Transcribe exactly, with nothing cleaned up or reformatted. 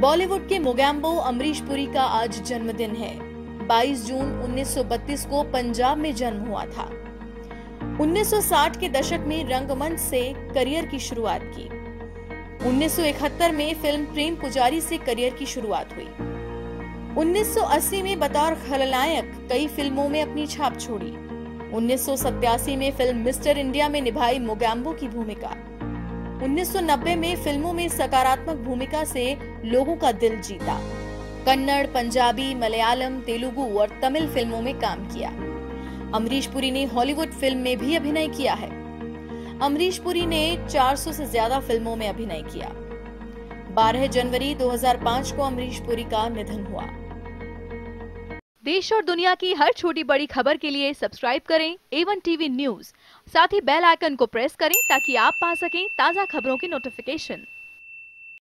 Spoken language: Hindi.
बॉलीवुड के मोगैम्बो अमरीश पुरी का आज जन्मदिन है। बाईस जून उन्नीस सौ बत्तीस को पंजाब में जन्म हुआ था। उन्नीस सौ साठ के दशक में रंगमंच से करियर की शुरुआत की। उन्नीस सौ इकहत्तर में फिल्म प्रेम पुजारी से करियर की शुरुआत हुई। उन्नीस सौ अस्सी में बतौर खलनायक कई फिल्मों में अपनी छाप छोड़ी। उन्नीस सौ सत्तासी में फिल्म मिस्टर इंडिया में निभाई मोगैम्बो की भूमिका। उन्नीस सौ नब्बे में फिल्मों में सकारात्मक भूमिका से लोगों का दिल जीता। कन्नड़, पंजाबी, मलयालम, तेलुगु और तमिल फिल्मों में काम किया। अमरीश पुरी ने हॉलीवुड फिल्म में भी अभिनय किया है। अमरीश पुरी ने चार सौ से ज्यादा फिल्मों में अभिनय किया। बारह जनवरी दो हज़ार पाँच को अमरीश पुरी का निधन हुआ। देश और दुनिया की हर छोटी बड़ी खबर के लिए सब्सक्राइब करें ए वन टीवी न्यूज़। साथ ही बेल आइकन को प्रेस करें ताकि आप पा सकें ताज़ा खबरों की नोटिफिकेशन।